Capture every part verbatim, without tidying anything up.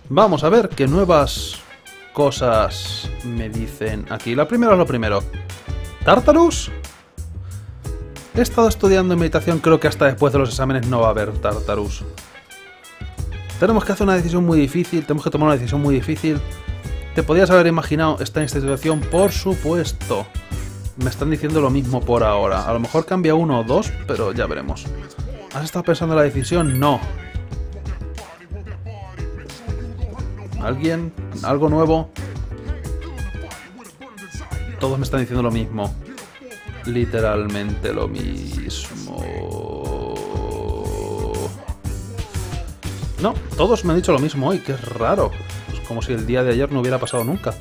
Vamos a ver qué nuevas cosas me dicen aquí. La primera es lo primero. ¿Tartarus? He estado estudiando en meditación, creo que hasta después de los exámenes no va a haber Tartarus. Tenemos que hacer una decisión muy difícil, tenemos que tomar una decisión muy difícil. ¿Te podías haber imaginado estar en esta situación? Por supuesto. Me están diciendo lo mismo por ahora. A lo mejor cambia uno o dos, pero ya veremos. ¿Has estado pensando en la decisión? No. ¿Alguien? ¿Algo nuevo? Todos me están diciendo lo mismo. Literalmente lo mismo. No, todos me han dicho lo mismo hoy, qué raro. Es como si el día de ayer no hubiera pasado nunca.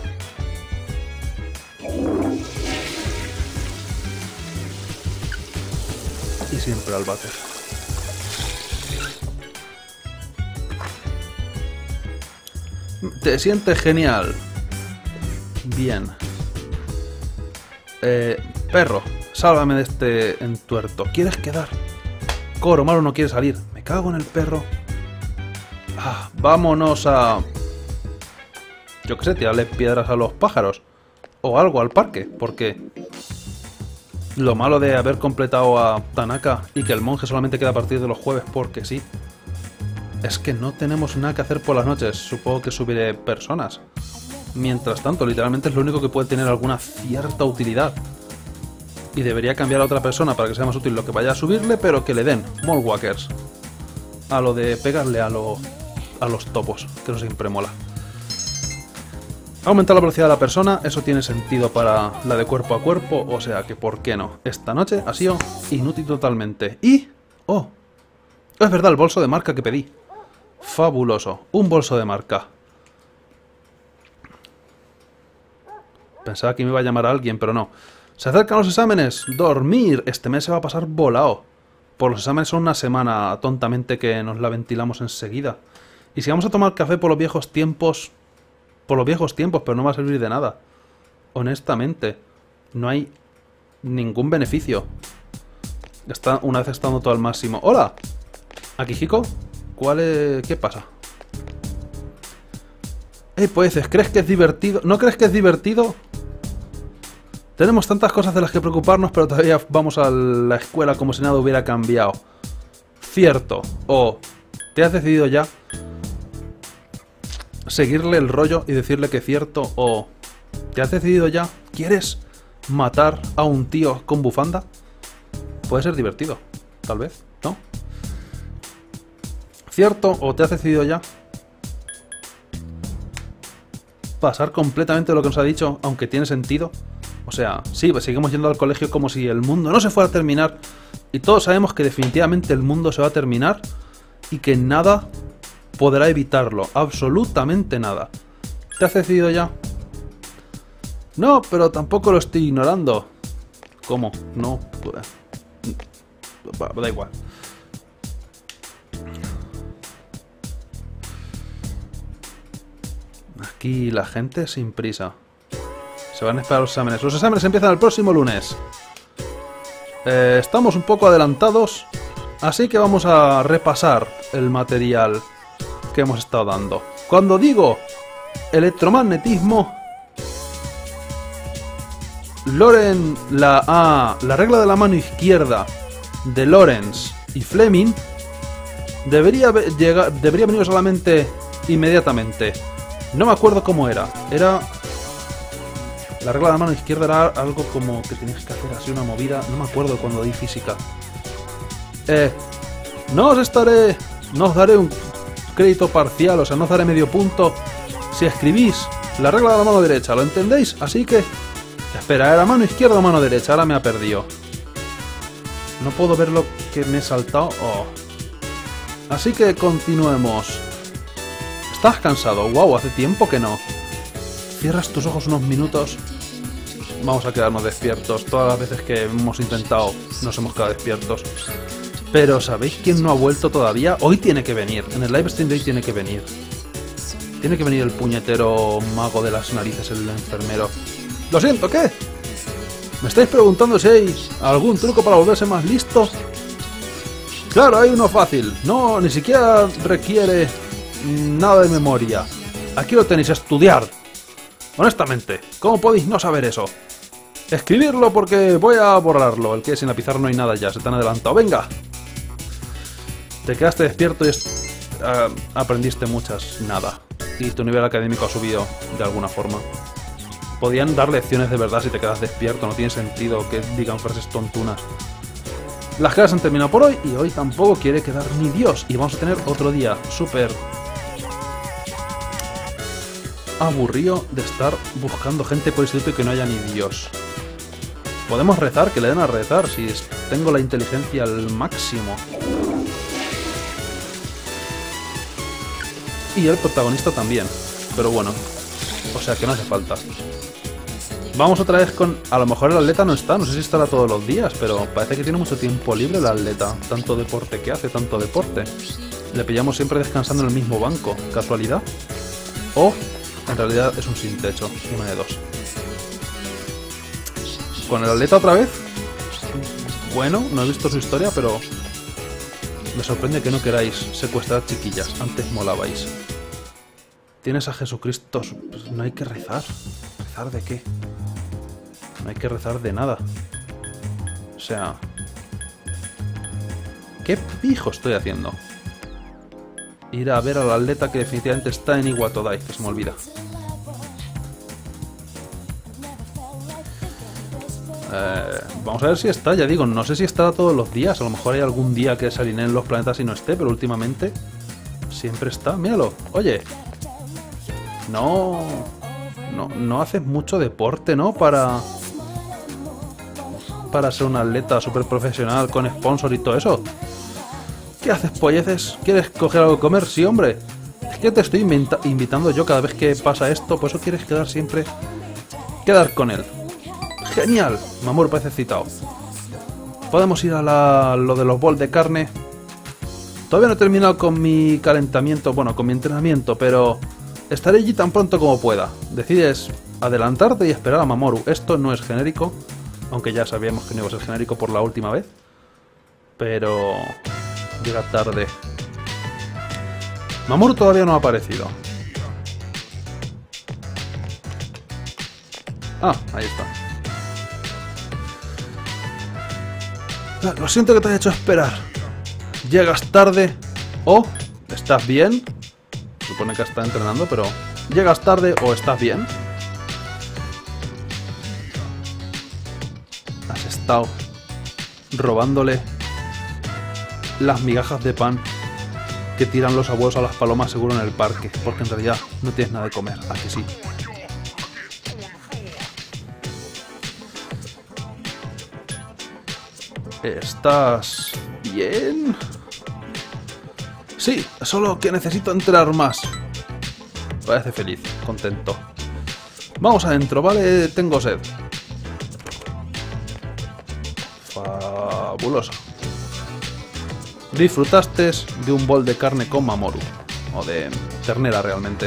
Y siempre al váter. ¿Te sientes genial? Bien. Eh, perro, sálvame de este entuerto. ¿Quieres quedar? Coro, malo no quiere salir. Me cago en el perro. Ah, vámonos a... Yo qué sé, tirarle piedras a los pájaros. O algo al parque, porque... Lo malo de haber completado a Tanaka y que el monje solamente queda a partir de los jueves porque sí. Es que no tenemos nada que hacer por las noches. Supongo que subiré personas. Mientras tanto, literalmente es lo único que puede tener alguna cierta utilidad. Y debería cambiar a otra persona para que sea más útil lo que vaya a subirle, pero que le den Mallwalkers. A lo de pegarle a, lo, a los topos, que eso siempre mola. Aumentar la velocidad de la persona, eso tiene sentido para la de cuerpo a cuerpo, o sea que ¿por qué no? Esta noche ha sido inútil totalmente. Y... ¡oh! Es verdad, el bolso de marca que pedí. Fabuloso, un bolso de marca. Pensaba que me iba a llamar a alguien, pero no. Se acercan los exámenes. Dormir. Este mes se va a pasar volado. Por los exámenes son una semana tontamente que nos la ventilamos enseguida. Y si vamos a tomar café por los viejos tiempos... Por los viejos tiempos, pero no va a servir de nada. Honestamente. No hay ningún beneficio. Está una vez estando todo al máximo. ¡Hola! ¿Akihiko? ¿Cuál es...? ¿Qué pasa? Eh, pues, ¿crees que es divertido? ¿No crees que es divertido? Tenemos tantas cosas de las que preocuparnos, pero todavía vamos a la escuela como si nada hubiera cambiado. Cierto. O, ¿te has decidido ya? Seguirle el rollo y decirle que cierto. O, ¿te has decidido ya? ¿Quieres matar a un tío con bufanda? Puede ser divertido. Tal vez, ¿no? ¿Cierto? ¿O te has decidido ya? Pasar completamente de lo que nos ha dicho, aunque tiene sentido. O sea, sí, pues seguimos yendo al colegio como si el mundo no se fuera a terminar. Y todos sabemos que definitivamente el mundo se va a terminar y que nada podrá evitarlo. Absolutamente nada. ¿Te has decidido ya? No, pero tampoco lo estoy ignorando. ¿Cómo? No. Da igual. Aquí la gente sin prisa. Se van a esperar los exámenes. Los exámenes empiezan el próximo lunes. Eh, estamos un poco adelantados, así que vamos a repasar el material que hemos estado dando. Cuando digo electromagnetismo, Loren, la, ah, la regla de la mano izquierda de Lorentz y Fleming debería, llegar, debería venir solamente inmediatamente. No me acuerdo cómo era. Era... La regla de la mano izquierda era algo como que tenías que hacer así una movida. No me acuerdo cuando di física. Eh... No os estaré... No os daré un crédito parcial, o sea, no os daré medio punto si escribís la regla de la mano derecha. ¿Lo entendéis? Así que... Espera, ¿era mano izquierda o mano derecha? Ahora me ha perdido. No puedo ver lo que me he saltado. Oh. Así que continuemos. ¿Estás cansado? Wow, hace tiempo que no. Cierras tus ojos unos minutos. Vamos a quedarnos despiertos. Todas las veces que hemos intentado nos hemos quedado despiertos. Pero ¿sabéis quién no ha vuelto todavía? Hoy tiene que venir. En el live stream de hoy tiene que venir. Tiene que venir el puñetero mago de las narices, el enfermero. Lo siento, ¿qué? ¿Me estáis preguntando si hay algún truco para volverse más listo? Claro, hay uno fácil. No, ni siquiera requiere nada de memoria. Aquí lo tenéis, estudiar. Honestamente, ¿cómo podéis no saber eso? Escribirlo porque voy a borrarlo. El que es en la pizarra no hay nada ya, se te han adelantado. ¡Venga! Te quedaste despierto y es, uh, aprendiste muchas nada. Y tu nivel académico ha subido de alguna forma. Podían dar lecciones de verdad si te quedas despierto. No tiene sentido que digan frases tontunas. Las clases han terminado por hoy y hoy tampoco quiere quedar ni Dios. Y vamos a tener otro día súper aburrido de estar buscando gente por instituto y que no haya ni Dios. Podemos rezar, que le den a rezar si tengo la inteligencia al máximo. Y el protagonista también. Pero bueno, o sea que no hace falta. Vamos otra vez con... A lo mejor el atleta no está, no sé si estará todos los días, pero parece que tiene mucho tiempo libre el atleta. Tanto deporte que hace, tanto deporte. Le pillamos siempre descansando en el mismo banco. ¿Casualidad? O, en realidad, es un sin techo. Una de dos. Con el atleta otra vez. Bueno, no he visto su historia, pero... Me sorprende que no queráis secuestrar chiquillas. Antes molabais. Tienes a Jesucristo... Pues no hay que rezar. ¿Rezar de qué? No hay que rezar de nada. O sea... ¿Qué pijo estoy haciendo? Ir a ver al atleta que definitivamente está en Iwatodai, que se me olvida. Eh, vamos a ver si está, ya digo, no sé si estará todos los días. A lo mejor hay algún día que se alineen los planetas y no esté, pero últimamente siempre está. Míralo, oye. No... No, no haces mucho deporte, ¿no? Para... Para ser un atleta súper profesional con sponsor y todo eso. ¿Qué haces, polleces? ¿Quieres coger algo que comer? Sí, hombre. Es que te estoy invitando yo cada vez que pasa esto. Por eso quieres quedar siempre... Quedar con él. Genial. Mamoru parece excitado. Podemos ir a la... lo de los bols de carne. Todavía no he terminado con mi calentamiento. Bueno, con mi entrenamiento, pero... Estaré allí tan pronto como pueda. Decides adelantarte y esperar a Mamoru. Esto no es genérico. Aunque ya sabíamos que no iba a ser genérico por la última vez. Pero... Llega tarde. Mamoru todavía no ha aparecido. Ah, ahí está. Lo siento que te haya hecho esperar. Llegas tarde. O estás bien. Supone que está entrenando, pero... Llegas tarde o estás bien. Has estado robándole las migajas de pan que tiran los abuelos a las palomas seguro en el parque, porque en realidad no tienes nada de comer, ¿a que sí? ¿Estás bien? Sí, solo que necesito entrar más. Parece feliz, contento. Vamos adentro, ¿vale? Tengo sed. Fabuloso. Disfrutaste de un bol de carne con Mamoru. O de ternera, realmente.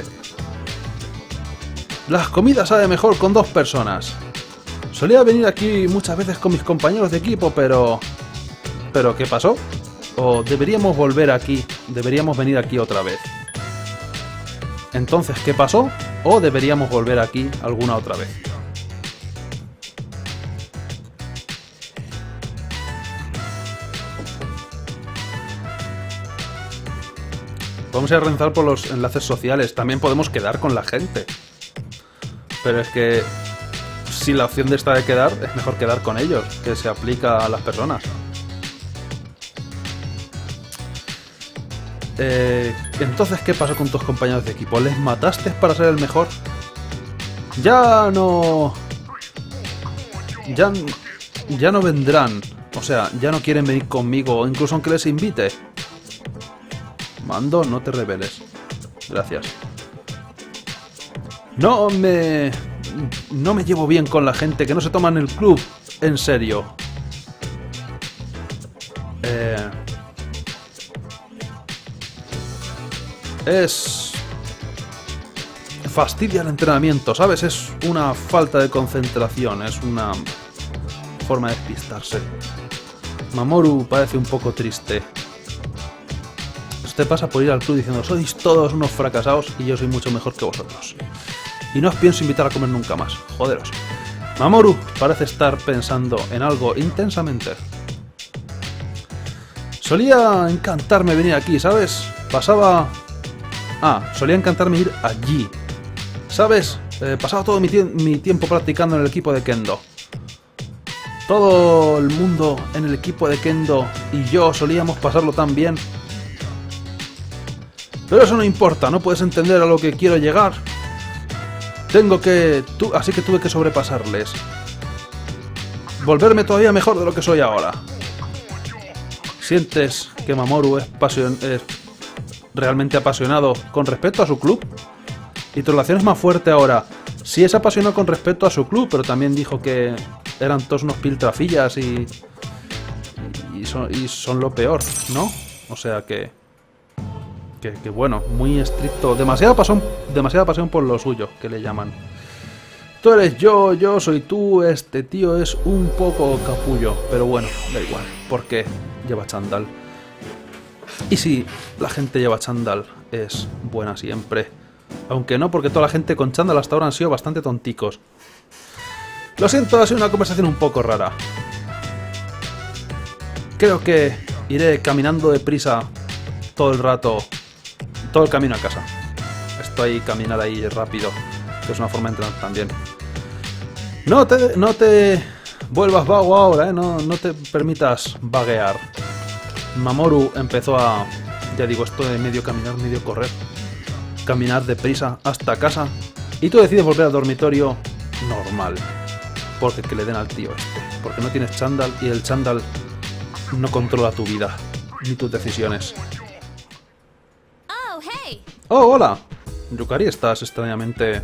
Las comidas saben mejor con dos personas. Solía venir aquí muchas veces con mis compañeros de equipo, pero... ¿Pero qué pasó? ¿O deberíamos volver aquí? ¿Deberíamos venir aquí otra vez? Entonces, ¿qué pasó? ¿O deberíamos volver aquí alguna otra vez? Podemos ir a revisar por los enlaces sociales. También podemos quedar con la gente. Pero es que... Si la opción de esta de quedar, es mejor quedar con ellos, que se aplica a las personas. Eh, entonces, ¿qué pasó con tus compañeros de equipo? ¿Les mataste para ser el mejor? Ya no... Ya, ya no vendrán. O sea, ya no quieren venir conmigo, incluso aunque les invite. Mando, no te rebeles. Gracias. No me... No me llevo bien con la gente que no se toman el club en serio. Eh... Es... Fastidia el entrenamiento, ¿sabes? Es una falta de concentración, es una forma de despistarse. Mamoru parece un poco triste. Usted pasa por ir al club diciendo sois todos unos fracasados y yo soy mucho mejor que vosotros. Y no os pienso invitar a comer nunca más. Joderos. Mamoru parece estar pensando en algo intensamente. Solía encantarme venir aquí, ¿sabes? Pasaba... Ah, solía encantarme ir allí. ¿Sabes? Eh, pasaba todo mi, tie mi tiempo practicando en el equipo de Kendo. Todo el mundo en el equipo de Kendo y yo solíamos pasarlo tan bien. Pero eso no importa, no puedes entender a lo que quiero llegar. Tengo que... Tu así que tuve que sobrepasarles. Volverme todavía mejor de lo que soy ahora. ¿Sientes que Mamoru es, es realmente apasionado con respecto a su club? Y tu relación es más fuerte ahora. Sí es apasionado con respecto a su club, pero también dijo que eran todos unos piltrafillas y... Y son, y son lo peor, ¿no? O sea que... Que, que bueno, muy estricto. Demasiada pasión, demasiada pasión por lo suyo, que le llaman. Tú eres yo, yo soy tú, este tío es un poco capullo. Pero bueno, da igual, porque lleva chándal. Y si la gente lleva chándal, es buena siempre. Aunque no, porque toda la gente con chándal hasta ahora han sido bastante tonticos. Lo siento, ha sido una conversación un poco rara. Creo que iré caminando deprisa todo el rato, todo el camino a casa. Estoy caminar ahí rápido, que es una forma de entrenar también. No te, no te vuelvas vago ahora, ¿eh? No, no te permitas vaguear. Mamoru empezó a... Ya digo, esto de medio caminar, medio correr. Caminar deprisa hasta casa. Y tú decides volver al dormitorio normal. Porque que le den al tío este. Porque no tienes chándal y el chándal no controla tu vida. Ni tus decisiones. Oh, hey. Oh, hola. Yukari, estás extrañamente...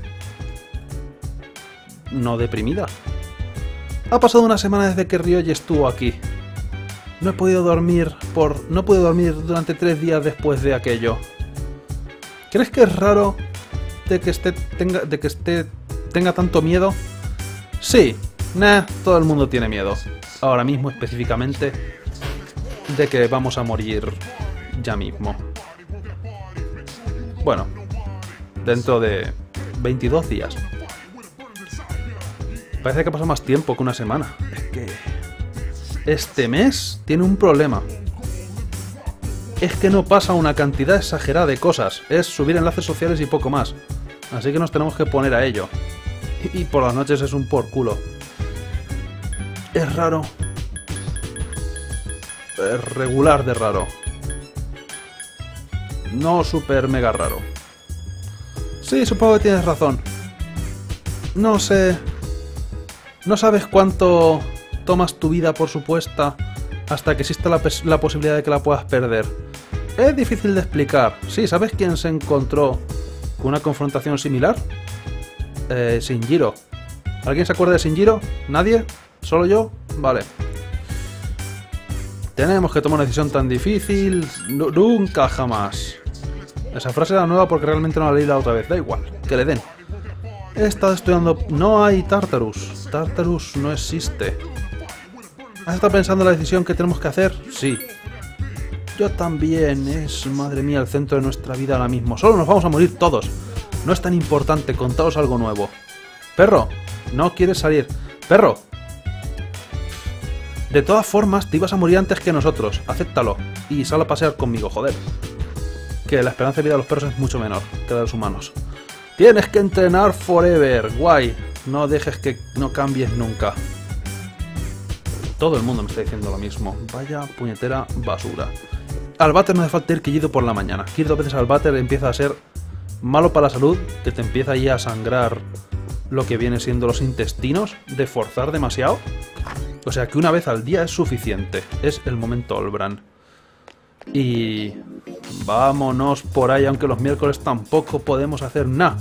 no deprimida. Ha pasado una semana desde que Ryoji estuvo aquí. No he podido dormir por... No pude dormir durante tres días después de aquello. ¿Crees que es raro de que esté tenga, de que esté tenga tanto miedo? Sí. Nah, todo el mundo tiene miedo. Ahora mismo específicamente de que vamos a morir ya mismo. Bueno, dentro de veintidós días. Parece que ha pasado más tiempo que una semana. Es que... este mes tiene un problema. Es que no pasa una cantidad exagerada de cosas. Es subir enlaces sociales y poco más. Así que nos tenemos que poner a ello. Y por las noches es un por culo. Es raro. Es regular de raro. No super mega raro. Sí, supongo que tienes razón. No sé... No sabes cuánto tomas tu vida por supuesta hasta que exista la, la posibilidad de que la puedas perder. Es difícil de explicar. Sí, ¿sabes quién se encontró con una confrontación similar? Eh, Shinjiro. ¿Alguien se acuerda de Shinjiro? ¿Nadie? ¿Solo yo? Vale. Tenemos que tomar una decisión tan difícil. No, nunca jamás. Esa frase era nueva porque realmente no la leí la otra vez. Da igual, que le den. He estado estudiando... No hay Tartarus. Tartarus no existe. ¿Has estado pensando en la decisión que tenemos que hacer? Sí. Yo también. Es, madre mía, el centro de nuestra vida ahora mismo. Solo nos vamos a morir todos. No es tan importante. Contaos algo nuevo. Perro, no quieres salir. Perro. De todas formas, te ibas a morir antes que nosotros. Acéptalo. Y sal a pasear conmigo, joder. Que la esperanza de vida de los perros es mucho menor que la de los humanos. Tienes que entrenar forever. Guay. No dejes que no cambies nunca. Todo el mundo me está diciendo lo mismo. Vaya puñetera basura. Al váter no hace falta ir quillido por la mañana. Ir dos veces al váter empieza a ser malo para la salud, que te empieza ahí a sangrar lo que viene siendo los intestinos, de forzar demasiado. O sea que una vez al día es suficiente. Es el momento Olbran. Y... vámonos por ahí, aunque los miércoles tampoco podemos hacer nada.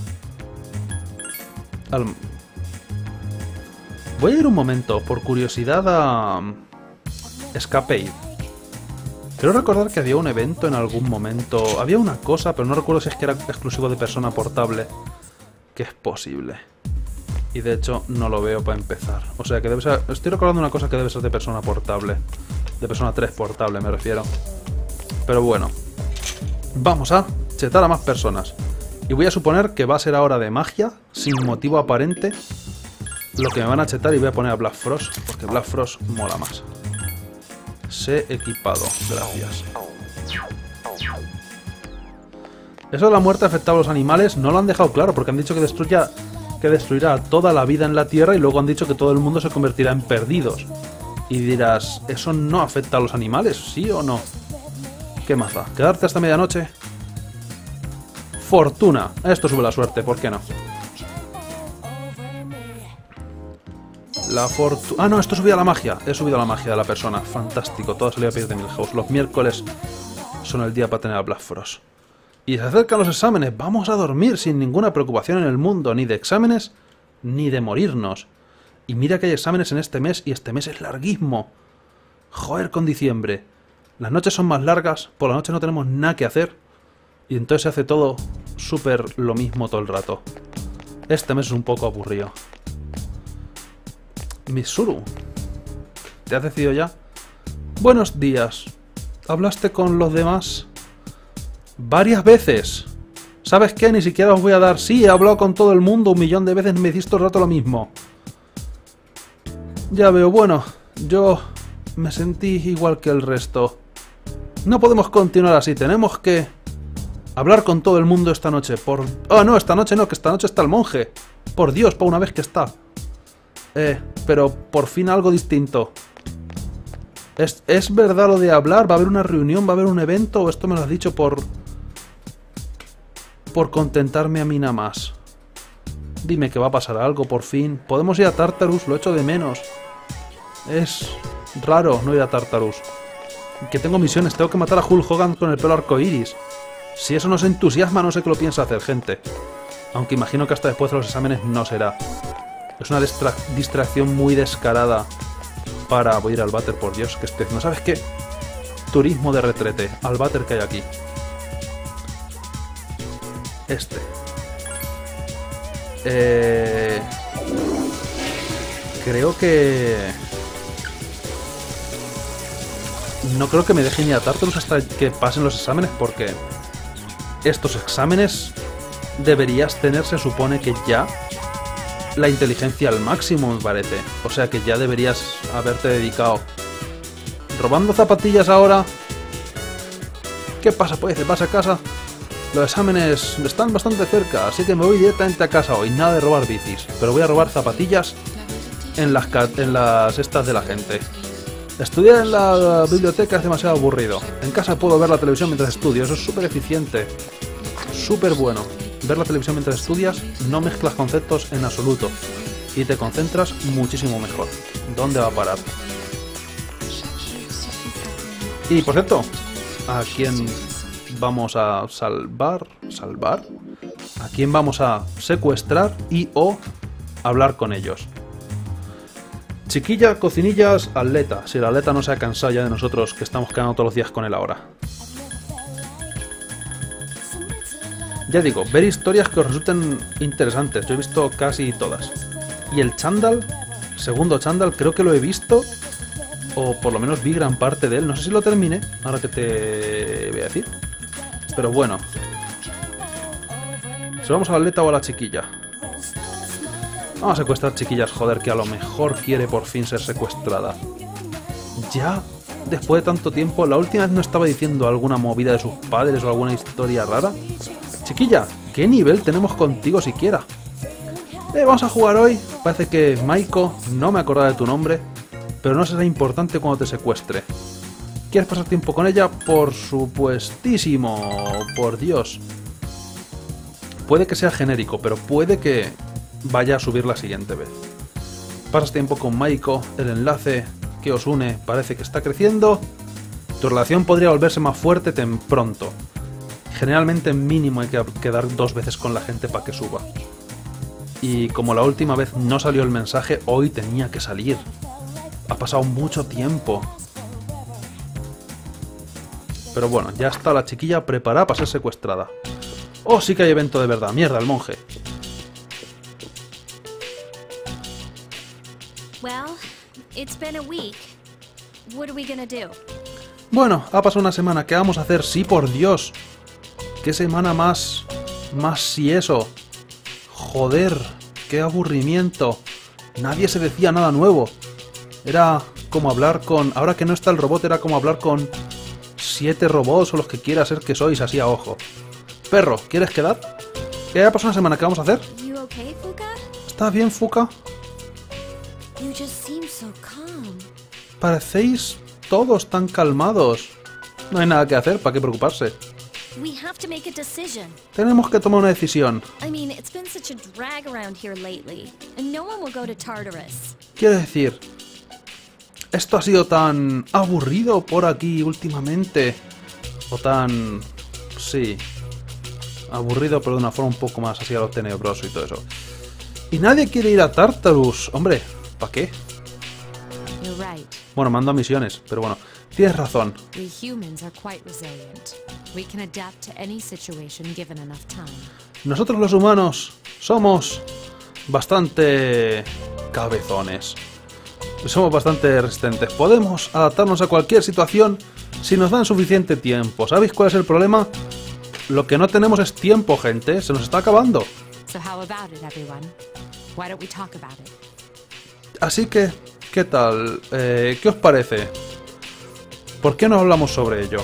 Al... Voy a ir un momento, por curiosidad, a... Escape. Creo recordar que había un evento en algún momento. Había una cosa, pero no recuerdo si es que era exclusivo de persona portable. Que es posible. Y de hecho no lo veo para empezar. O sea que debe ser... Estoy recordando una cosa que debe ser de persona portable. De persona tres portable me refiero. Pero bueno. Vamos a chetar a más personas. Y voy a suponer que va a ser ahora de magia, sin motivo aparente, lo que me van a chetar, y voy a poner a Black Frost, porque Black Frost mola más. Sé equipado, gracias. Eso de la muerte afectaba a los animales no lo han dejado claro, porque han dicho que destruya, que destruirá toda la vida en la Tierra, y luego han dicho que todo el mundo se convertirá en perdidos. Y dirás, ¿eso no afecta a los animales? ¿Sí o no? ¿Qué más da? ¿Quedarte hasta medianoche? Fortuna. Esto sube la suerte, ¿por qué no? La fortuna... Ah, no, esto subía la magia. He subido la magia de la persona. Fantástico. Todo salió a pedir de Milhouse. Los miércoles son el día para tener a Black Frost. Y se acercan los exámenes. Vamos a dormir sin ninguna preocupación en el mundo. Ni de exámenes, ni de morirnos. Y mira que hay exámenes en este mes, y este mes es larguísimo. Joder con diciembre. Las noches son más largas, por la noche no tenemos nada que hacer. Y entonces se hace todo súper lo mismo todo el rato. Este mes es un poco aburrido. Mitsuru, ¿te has decidido ya? Buenos días. ¿Hablaste con los demás? Varias veces. ¿Sabes qué? Ni siquiera os voy a dar... Sí, he hablado con todo el mundo un millón de veces, me decís todo el rato lo mismo. Ya veo, bueno, yo me sentí igual que el resto. No podemos continuar así, tenemos que hablar con todo el mundo esta noche. Por... Oh, no, esta noche no, que esta noche está el monje. Por Dios, por una vez que está. Eh, pero por fin algo distinto. ¿Es, ¿Es verdad lo de hablar? ¿Va a haber una reunión? ¿Va a haber un evento? ¿O esto me lo has dicho por... por contentarme a mí nada más? Dime que va a pasar algo, por fin. Podemos ir a Tartarus, lo echo de menos. Es raro no ir a Tartarus. Que tengo misiones, tengo que matar a Hulk Hogan con el pelo arcoiris. Si eso nos entusiasma, no sé qué lo piensa hacer, gente. Aunque imagino que hasta después de los exámenes no será. Es una distra distracción muy descarada para... Voy a ir al váter, por Dios, que esté... ¿No sabes qué? Turismo de retrete, al váter que hay aquí. Este. Eh... Creo que... No creo que me dejen ir a Tartarus hasta que pasen los exámenes, porque... Estos exámenes deberías tener, se supone que ya, la inteligencia al máximo, me parece. O sea que ya deberías haberte dedicado. ¿Robando zapatillas ahora? ¿Qué pasa, pues? ¿Te vas a casa? Los exámenes están bastante cerca, así que me voy directamente a casa hoy. Nada de robar bicis, pero voy a robar zapatillas en las, en las estas de la gente. Estudiar en la biblioteca es demasiado aburrido. En casa puedo ver la televisión mientras estudio, eso es súper eficiente. Súper bueno. Ver la televisión mientras estudias, no mezclas conceptos en absoluto. Y te concentras muchísimo mejor. ¿Dónde va a parar? Y por cierto, ¿a quién vamos a salvar? ¿Salvar? ¿A quién vamos a secuestrar y o hablar con ellos? Chiquilla, cocinillas, atleta. Si el atleta no se ha cansado ya de nosotros, que estamos quedando todos los días con él ahora. Ya digo, ver historias que os resulten interesantes. Yo he visto casi todas. Y el chándal, segundo chándal, creo que lo he visto, o por lo menos vi gran parte de él. No sé si lo terminé, ahora que te voy a decir. Pero bueno. ¿Se vamos a la atleta o a la chiquilla? Vamos a secuestrar chiquillas, joder, que a lo mejor quiere por fin ser secuestrada. Ya, después de tanto tiempo, la última vez no estaba diciendo alguna movida de sus padres o alguna historia rara. Chiquilla, ¿qué nivel tenemos contigo siquiera? Eh, vamos a jugar hoy. Parece que Maiko, no me acordaba de tu nombre, pero no será importante cuando te secuestre. ¿Quieres pasar tiempo con ella? Por supuestísimo, por Dios. Puede que sea genérico, pero puede que vaya a subir la siguiente vez. Pasas tiempo con Maiko, el enlace que os une parece que está creciendo. Tu relación podría volverse más fuerte tan pronto. Generalmente mínimo hay que quedar dos veces con la gente para que suba. Y como la última vez no salió el mensaje, hoy tenía que salir. Ha pasado mucho tiempo. Pero bueno, ya está la chiquilla preparada para ser secuestrada. Oh, sí que hay evento de verdad. Mierda, el monje. Well, it's been a week. What are we gonna do? Bueno, ha pasado una semana. ¿Qué vamos a hacer? Sí, por Dios. qué semana más... Más si eso. Joder, qué aburrimiento. Nadie se decía nada nuevo. Era como hablar con... Ahora que no está el robot, era como hablar con... Siete robots o los que quiera ser que sois, así a ojo. Perro, ¿quieres quedar? ¿Qué ha pasado una semana? ¿Qué vamos a hacer? You okay, Fuka? ¿Estás bien, Fuka? You just seem so calm. Parecéis todos tan calmados. No hay nada que hacer, ¿para qué preocuparse? We have to make a decision. Tenemos que tomar una decisión. I mean, it's been such a drag around here lately, and no one will go to Tartarus. Quiero decir, esto ha sido tan aburrido por aquí últimamente. O tan... sí. Aburrido, pero de una forma un poco más así a lo tenebroso y todo eso. Y nadie quiere ir a Tartarus. Hombre, ¿para qué? You're right. Bueno, mando a misiones, pero bueno. Tienes razón. We humans are quite resilient. We can adapt to any situation given enough time. Nosotros los humanos somos bastante cabezones. Somos bastante resistentes. Podemos adaptarnos a cualquier situación si nos dan suficiente tiempo. ¿Sabéis cuál es el problema? Lo que no tenemos es tiempo, gente. Se nos está acabando. So how about it, everyone? Why don't we talk about it? Así que, ¿qué tal? Eh, ¿Qué os parece? ¿Por qué no hablamos sobre ello?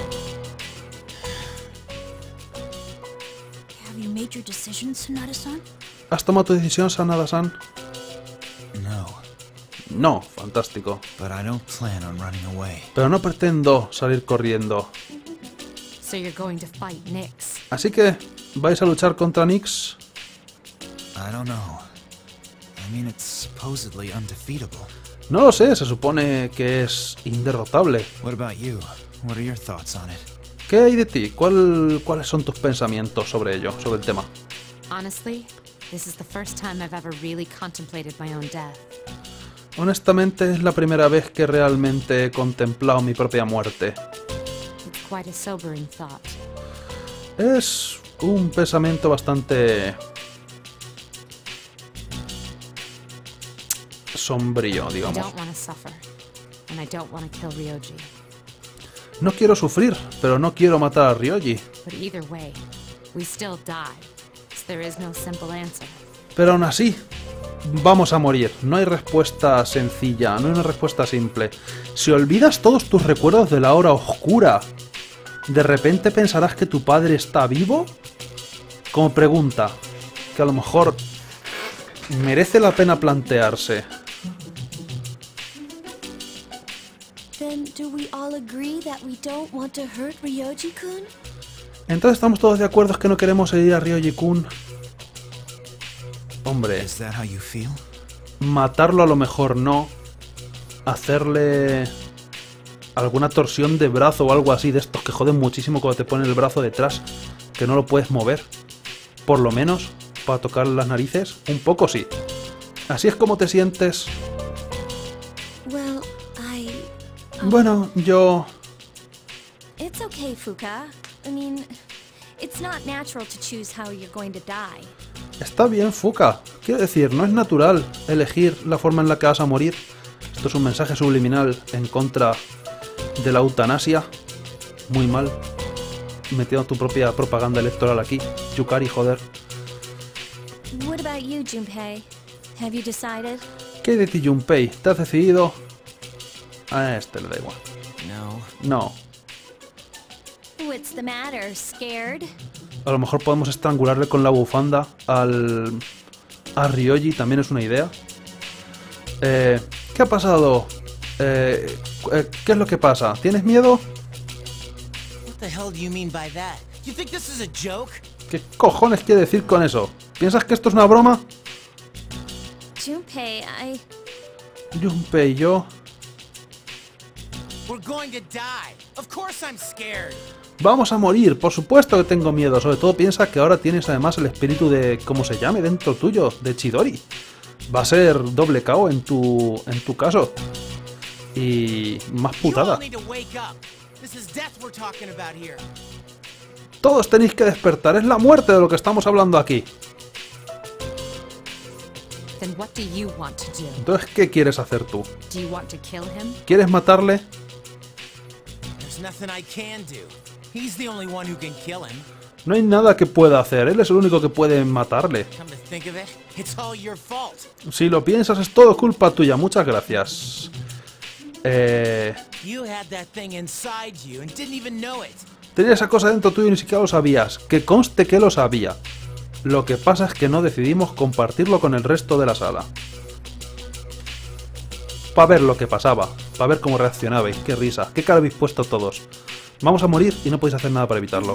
Have you made your decision, Sanada-san? ¿Has tomado tu decisión, Sanada-san? No, No, fantástico. but I don't plan on running away. Pero no pretendo salir corriendo. So you're going to fight Nyx. Así que, ¿vais a luchar contra Nyx? I don't know. I mean, it's supposedly undefeatable. No lo sé, se supone que es inderrotable. What about you? What are your thoughts on it? ¿Qué hay de ti? ¿Cuál, ¿Cuáles son tus pensamientos sobre ello, sobre el tema? Honestly, this is the first time I've ever really contemplated my own death. Honestamente, es la primera vez que realmente he contemplado mi propia muerte. It's quite a sobering thought. Es un pensamiento bastante... sombrío, I digamos. don't want to suffer, and I don't want to kill Ryoji. No quiero sufrir, pero no quiero matar a Ryoji. But either way, we still die. So there is no simple answer. Pero aún así, vamos a morir. No hay respuesta sencilla, no hay una respuesta simple. Si olvidas todos tus recuerdos de la hora oscura, ¿de repente pensarás que tu padre está vivo? Como pregunta, que a lo mejor merece la pena plantearse. Then do we all agree that we don't want to hurt Ryoji-kun? Entonces estamos todos de acuerdo en que no queremos herir a Ryoji-kun. Hombre, Is that how you feel? matarlo a lo mejor no. Hacerle alguna torsión de brazo o algo así de estos que joden muchísimo cuando te ponen el brazo detrás, que no lo puedes mover. Por lo menos, para tocar las narices, un poco sí. Así es como te sientes. Well, I... Bueno, yo... It's okay, Fuka. I mean, it's not natural to choose how you're going to die. Está bien, Fuka. Quiero decir, no es natural elegir la forma en la que vas a morir. Esto es un mensaje subliminal en contra de la eutanasia. Muy mal. Metiendo tu propia propaganda electoral aquí. Yukari, joder. What about you, Junpei? Have you decided? ¿Qué hay de ti, Junpei? ¿Te has decidido? A este le da igual. No. No. What's the matter? Scared? A lo mejor podemos estrangularle con la bufanda al... a Ryoji, también es una idea. Eh, ¿Qué ha pasado? Eh, ¿Qué es lo que pasa? ¿Tienes miedo? What the hell do you mean by that? You think this is a joke? ¿Qué cojones quiere decir con eso? ¿Piensas que esto es una broma? Junpei, I... Junpei, yo... We're going to die. Of course I'm scared. Vamos a morir, por supuesto que tengo miedo. Sobre todo piensa que ahora tienes además el espíritu de... ¿cómo se llame? Dentro tuyo, de Chidori. Va a ser doble K O en tu, en tu caso. Y... más You all putada. need to wake up. This is death we're talking about here. Todos tenéis que despertar, es la muerte de lo que estamos hablando aquí. Then what do you want to do? Entonces, ¿qué quieres hacer tú? Do you want to kill him? ¿Quieres matarle? There's nothing I can do. He's the only one who can kill him. No hay nada que pueda hacer. Él es el único que puede matarle. Come to think of it, it's all your fault. Si lo piensas, es todo culpa tuya. Muchas gracias. Eh... You had that thing inside you and didn't even know it. Tenía esa cosa dentro tuyo y ni siquiera lo sabías. Que conste que lo sabía. Lo que pasa es que no decidimos compartirlo con el resto de la sala. Para ver lo que pasaba. Para ver cómo reaccionabais. Qué risa. Qué cara habéis puesto todos. Vamos a morir y no podéis hacer nada para evitarlo.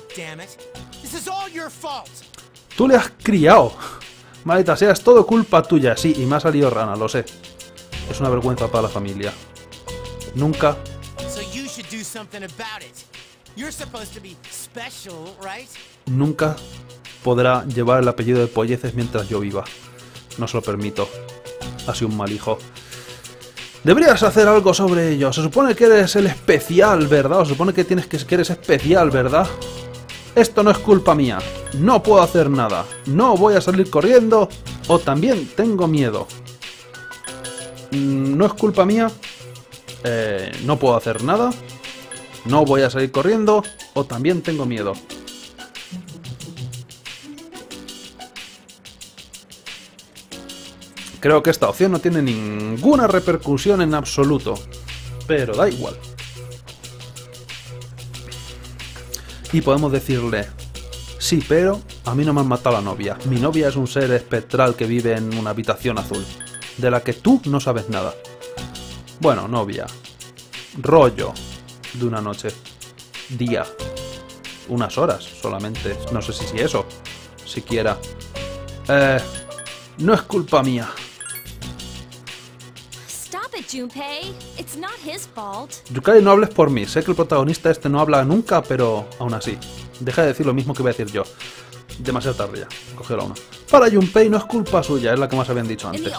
Tú le has criado. Maldita sea, es todo culpa tuya. Sí, y me ha salido rana, lo sé. Es una vergüenza para la familia. Nunca... Nunca podrá llevar el apellido de Polleces mientras yo viva. No se lo permito. Ha sido un mal hijo. Deberías hacer algo sobre ello. Se supone que eres el especial, ¿verdad? Se supone que tienes que, que eres especial, ¿verdad? Esto no es culpa mía. No puedo hacer nada. No voy a salir corriendo. O también tengo miedo. No es culpa mía. Eh, no puedo hacer nada. No voy a salir corriendo. O también tengo miedo. Creo que esta opción no tiene ninguna repercusión en absoluto. Pero da igual. Y podemos decirle... Sí, pero a mí no me han matado a la novia. Mi novia es un ser espectral que vive en una habitación azul. De la que tú no sabes nada. Bueno, novia. Rollo. De una noche. Día. Unas horas solamente. No sé si, si eso. Siquiera. Eh... No es culpa mía. Junpei, it's not his fault. Yukari, no hables por mí. Sé que el protagonista este no habla nunca, pero aún así. Deja de decir lo mismo que voy a decir yo. Demasiado tarde ya. Cogió la una. Para Junpei no es culpa suya, es la que más habían dicho antes.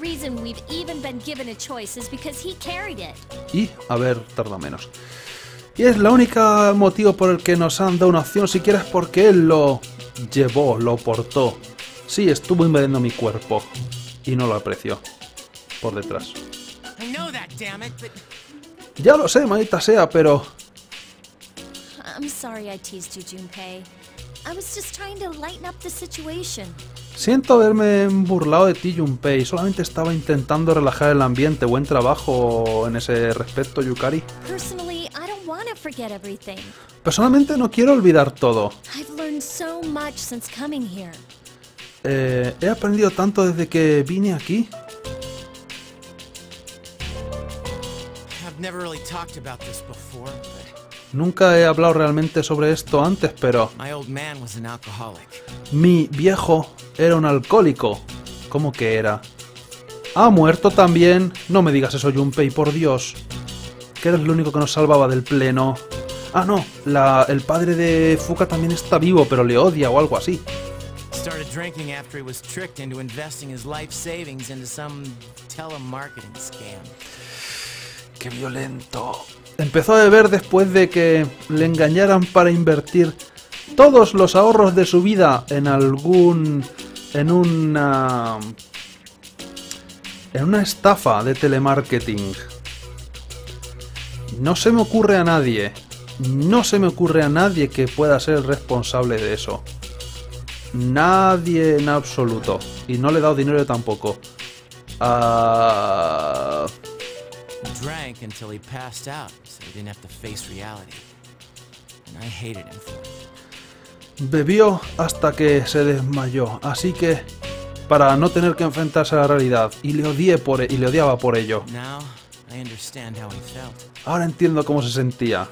Y, a ver, tarda menos. Y es la única motivo por el que nos han dado una opción, siquiera es porque él lo llevó, lo portó. Sí, estuvo invadiendo mi cuerpo. Y no lo apreció. Por detrás. Ya lo sé, maldita sea, pero... I'm sorry I teased you, Junpei. I was just trying to lighten up the situation. Siento haberme burlado de ti, Junpei. Solamente estaba intentando relajar el ambiente. Buen trabajo en ese respecto, Yukari. Personally, I don't want to forget everything. Personalmente no quiero olvidar todo. I've learned so much since coming here. Eh, he aprendido tanto desde que vine aquí. Never really talked about this before, but... Nunca he hablado realmente sobre esto antes, pero... My old man was an alcoholic. Mi viejo era un alcohólico. ¿Cómo que era? ¿Ha muerto también? No me digas eso, Junpei, por Dios. Que eres lo único que nos salvaba del pleno. Ah, no, la, el padre de Fuka también está vivo, pero le odia o algo así. Started drinking after he was tricked into investing his life savings into some telemarketing scam. ¡Qué violento! Empezó a beber después de que le engañaran para invertir todos los ahorros de su vida en algún... en una... en una estafa de telemarketing. No se me ocurre a nadie, no se me ocurre a nadie que pueda ser el responsable de eso. Nadie en absoluto. Y no le he dado dinero tampoco. Ah... Uh... Drank until he passed out, so he didn't have to face reality. And I hated him for it. Bebió hasta que se desmayó, así que para no tener que enfrentarse a la realidad, y le odié por y le odiaba por ello. Now I understand how he felt. Ahora entiendo cómo se sentía.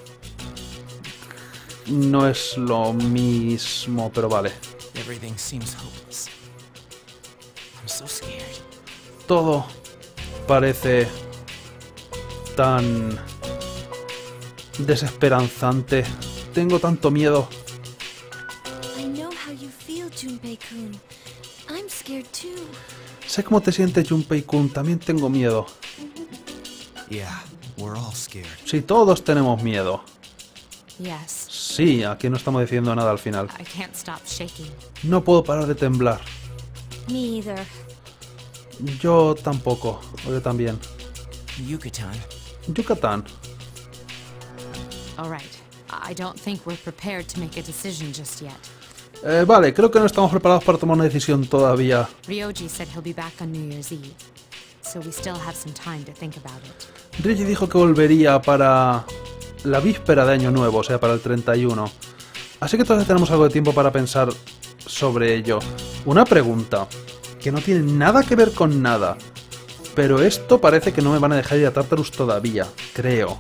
No es lo mismo, pero vale. Everything seems hopeless. I'm so scared. Todo parece tan desesperanzante. Tengo tanto miedo. I know how you feel, Junpei-kun. I'm scared too. Sé cómo te sientes, Junpei-kun. También tengo miedo. Yeah, we're all scared. Sí, todos tenemos miedo. Yes. Sí, aquí no estamos diciendo nada al final. I can't stop shaking. No puedo parar de temblar. Me either. Yo tampoco. O yo también. Yucatan. Yucatán. All right. I don't think we're prepared to make a decision just yet. Eh, vale, creo que no estamos preparados para tomar una decisión todavía. Ryoji said he'll be back on New Year's Eve, so we still have some time to think about it. Ryoji dijo que volvería para la víspera de Año Nuevo, o sea, para el treinta y uno. Así que todavía tenemos algo de tiempo para pensar sobre ello. Una pregunta, que no tiene nada que ver con nada, pero esto parece que no me van a dejar ir a Tartarus todavía, creo.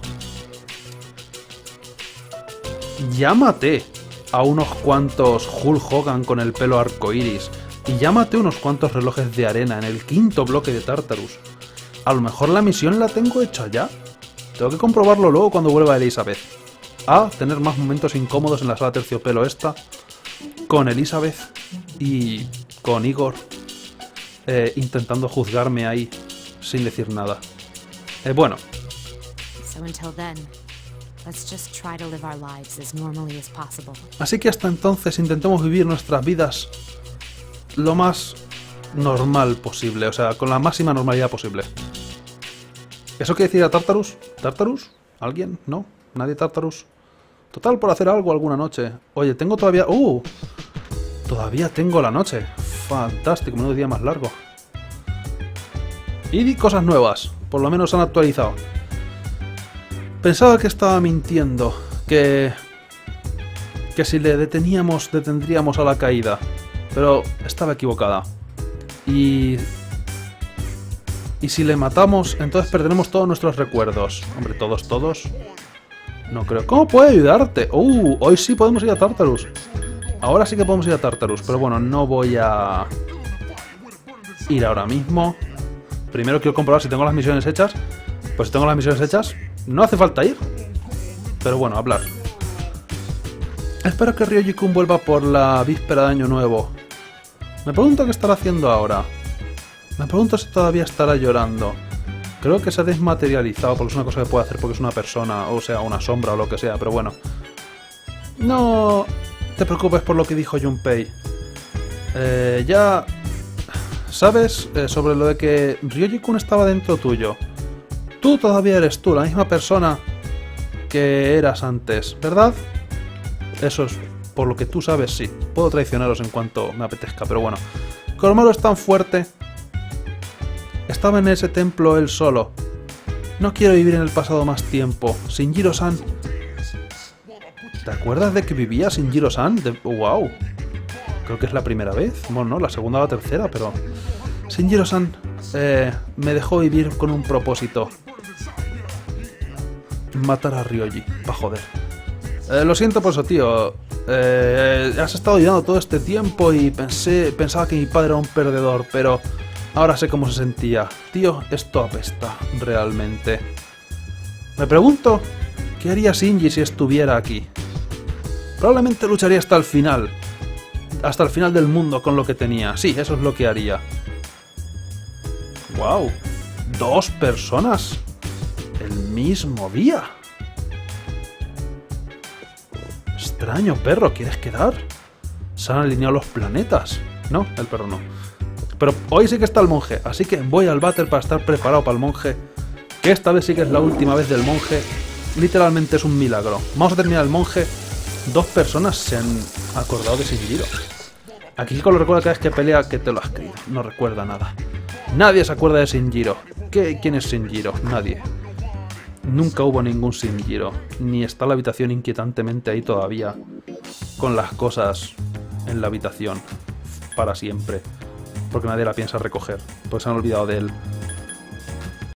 Ya maté a unos cuantos Hulk Hogan con el pelo arcoiris y ya maté unos cuantos relojes de arena en el quinto bloque de Tartarus. A lo mejor la misión la tengo hecha ya. Tengo que comprobarlo luego cuando vuelva Elizabeth. A tener más momentos incómodos en la sala terciopelo esta con Elizabeth y con Igor eh, intentando juzgarme ahí sin decir nada. Eh, bueno. So until then, let's just try to live our lives as normally as possible. Así que hasta entonces intentemos vivir nuestras vidas lo más normal posible, o sea, con la máxima normalidad posible. ¿Eso quiere decir a Tartarus? ¿Tartarus? ¿Alguien? ¿No? ¿Nadie Tartarus? Total, por hacer algo alguna noche. Oye, tengo todavía... ¡Uh! Todavía tengo la noche. Fantástico, menudo día más largo. Y cosas nuevas. Por lo menos han actualizado. Pensaba que estaba mintiendo. Que... Que si le deteníamos, detendríamos a la caída. Pero estaba equivocada. Y... Y si le matamos, entonces perderemos todos nuestros recuerdos. Hombre, todos, todos... No creo. ¿Cómo puedo ayudarte? ¡Uh! Hoy sí podemos ir a Tartarus. Ahora sí que podemos ir a Tartarus. Pero bueno, no voy a... ir ahora mismo. Primero quiero comprobar si tengo las misiones hechas. Pues si tengo las misiones hechas, no hace falta ir. Pero bueno, hablar. Espero que Ryoji-kun vuelva por la víspera de Año Nuevo. Me pregunto qué estará haciendo ahora. Me pregunto si todavía estará llorando. Creo que se ha desmaterializado porque es una cosa que puede hacer porque es una persona, o sea, una sombra o lo que sea, pero bueno. No te preocupes por lo que dijo Junpei. Eh, ya... ¿Sabes eh, sobre lo de que Ryoji-kun estaba dentro tuyo? Tú todavía eres tú, la misma persona que eras antes, ¿verdad? Eso es por lo que tú sabes, sí. Puedo traicionaros en cuanto me apetezca, pero bueno. Koromaru es tan fuerte... Estaba en ese templo él solo. No quiero vivir en el pasado más tiempo. Shinjiro-san. ¿Te acuerdas de que vivía Shinjiro-san? De... ¡Wow! Creo que es la primera vez. Bueno, no, la segunda o la tercera, pero... Shinjiro-san eh, me dejó vivir con un propósito. Matar a Ryoji. Pa' joder. Eh, lo siento por eso, tío. Eh, has estado ayudando todo este tiempo y pensé, pensaba que mi padre era un perdedor, pero... Ahora sé cómo se sentía. Tío, esto apesta, realmente. Me pregunto, ¿qué haría Shinji si estuviera aquí? Probablemente lucharía hasta el final. Hasta el final del mundo con lo que tenía. Sí, eso es lo que haría. ¡Wow! ¿Dos personas? El mismo día. Extraño, perro, ¿quieres quedar? Se han alineado los planetas. No, el perro no. Pero hoy sí que está el monje, así que voy al váter para estar preparado para el monje. Que esta vez sí que es la última vez del monje. Literalmente es un milagro. Vamos a terminar el monje. Dos personas se han acordado de Shinjiro. Aquí Kiko lo recuerda cada vez que pelea que te lo has creído. No recuerda nada. Nadie se acuerda de Shinjiro. ¿Qué? ¿Quién es Shinjiro? Nadie. Nunca hubo ningún Shinjiro. Ni está la habitación inquietantemente ahí todavía. Con las cosas en la habitación. Para siempre. Porque nadie la piensa recoger. Pues se han olvidado de él.